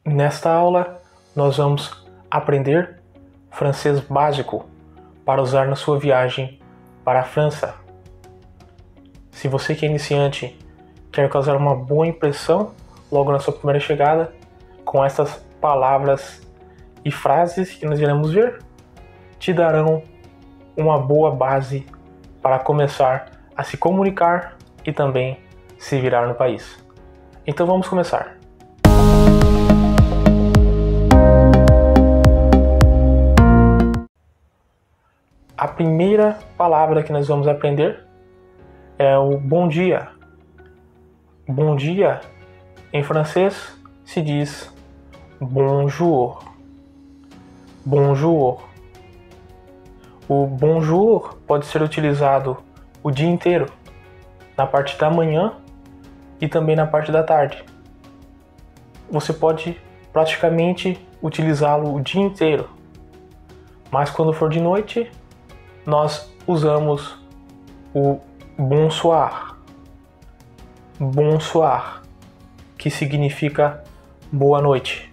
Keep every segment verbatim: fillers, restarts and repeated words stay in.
Nesta aula, nós vamos aprender francês básico para usar na sua viagem para a França. Se você que é iniciante quer causar uma boa impressão logo na sua primeira chegada, com essas palavras e frases que nós iremos ver, te darão uma boa base para começar a se comunicar e também se virar no país. Então vamos começar. A primeira palavra que nós vamos aprender é o bom dia. Bom dia, em francês, se diz bonjour. Bonjour. O bonjour pode ser utilizado o dia inteiro, na parte da manhã e também na parte da tarde. Você pode praticamente utilizá-lo o dia inteiro, mas quando for de noite, nós usamos o bonsoir. Bonsoir, que significa boa noite.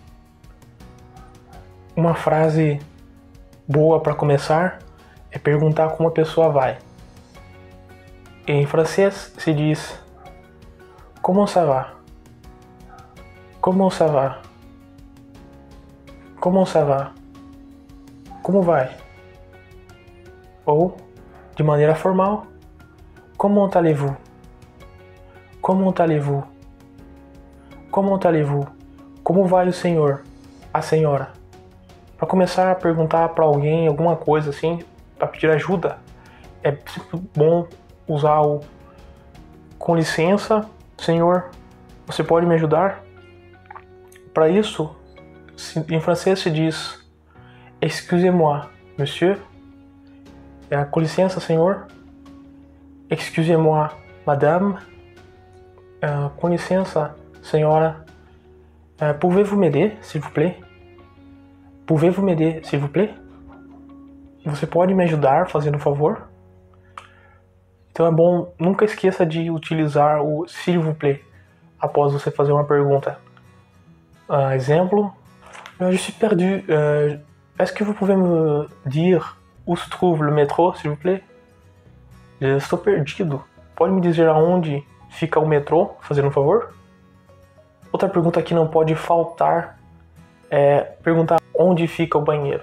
Uma frase boa para começar é perguntar como a pessoa vai. Em francês se diz comment ça va? Comment ça va? Comment ça va? Como vai? Ou, de maneira formal, comment allez-vous? Comment allez-vous? Comment allez-vous? Como vai o senhor? A senhora? Para começar a perguntar para alguém alguma coisa assim, para pedir ajuda, é sempre bom usar o com licença, senhor, você pode me ajudar? Para isso, em francês se diz excusez-moi, monsieur. É, com licença, senhor. Excusez-moi, madame. É, com licença, senhora. É, pouvez-vous m'aider, s'il vous plaît? Pouvez-vous m'aider, s'il vous plaît? Você pode me ajudar, fazendo um favor? Então é bom, nunca esqueça de utilizar o s'il vous plaît após você fazer uma pergunta. Uh, exemplo, je suis perdu. Uh, Est-ce que vous pouvez me dire où se trouve le métro, s'il vous plaît? Eu estou perdido. Pode me dizer aonde fica o metrô, fazendo um favor? Outra pergunta que não pode faltar é perguntar onde fica o banheiro.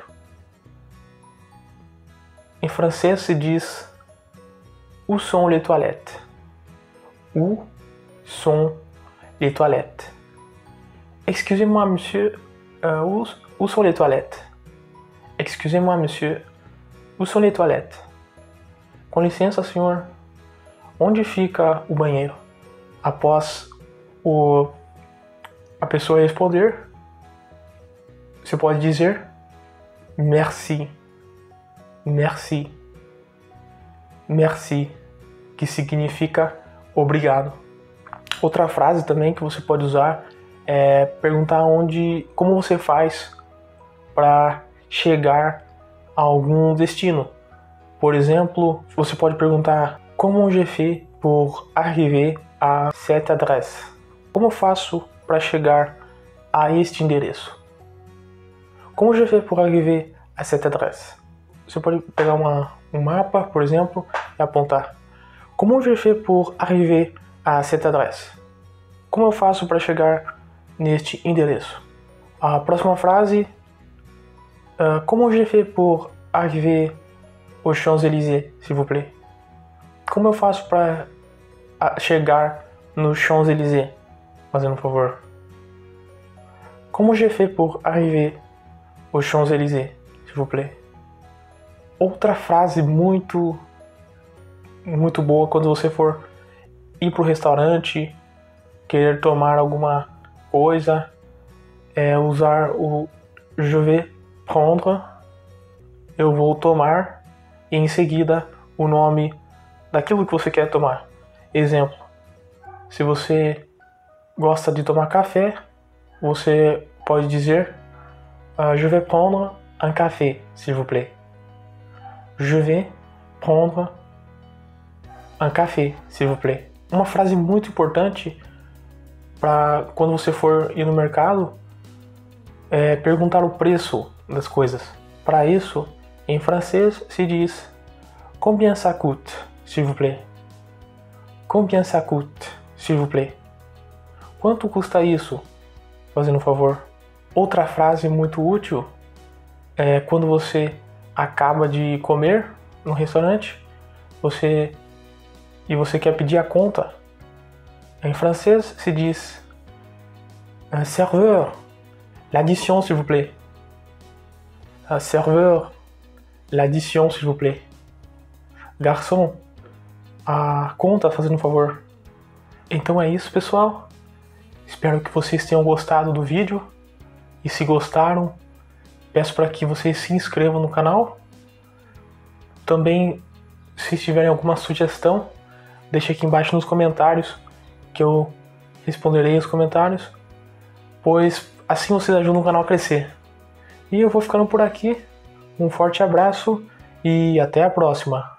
Em francês se diz où sont les toilettes? Où sont les toilettes? Excusez-moi, monsieur, euh, où, où sont les toilettes? Excusez-moi, monsieur, où sont les toilettes? Com licença, senhor, onde fica o banheiro? Após o, a pessoa responder, você pode dizer merci, merci, merci, que significa obrigado. Outra frase também que você pode usar é perguntar onde, como você faz para chegar a algum destino. Por exemplo, você pode perguntar comment je fais pour arriver à cette adresse? Como eu faço para chegar a este endereço? Comment je fais pour arriver à cette adresse? Você pode pegar uma, um mapa, por exemplo, e apontar comment je fais pour arriver à cette adresse? Como eu faço para chegar neste endereço? A próxima frase, uh, comment je fais pour arriver aux Champs-Élysées, s'il vous plaît? Como eu faço para chegar nos Champs-Élysées? Fazendo um favor. Comment je fais pour arriver aux Champs-Élysées, s'il vous plaît? Outra frase muito, muito boa quando você for ir para o restaurante, querer tomar alguma coisa, é usar o je vais prendre, eu vou tomar, e em seguida o nome daquilo que você quer tomar. Exemplo, se você gosta de tomar café, você pode dizer uh, je vais prendre un café, s'il vous plaît. Je vais prendre un café, s'il vous plaît. Uma frase muito importante para quando você for ir no mercado, é, perguntar o preço das coisas. Para isso, em francês se diz combien ça coûte, s'il vous plaît? Combien ça coûte, s'il vous plaît? Quanto custa isso? Fazendo um favor. Outra frase muito útil é quando você acaba de comer no restaurante, você e você quer pedir a conta. Em francês se diz un serveur, l'addition s'il vous plaît. Un serveur, l'addition s'il vous plaît. Garçom, a conta, fazendo um favor. Então é isso, pessoal. Espero que vocês tenham gostado do vídeo. E se gostaram, peço para que vocês se inscrevam no canal. Também, se tiverem alguma sugestão, deixe aqui embaixo nos comentários, que eu responderei os comentários, pois assim vocês ajudam o canal a crescer. E eu vou ficando por aqui. Um forte abraço e até a próxima.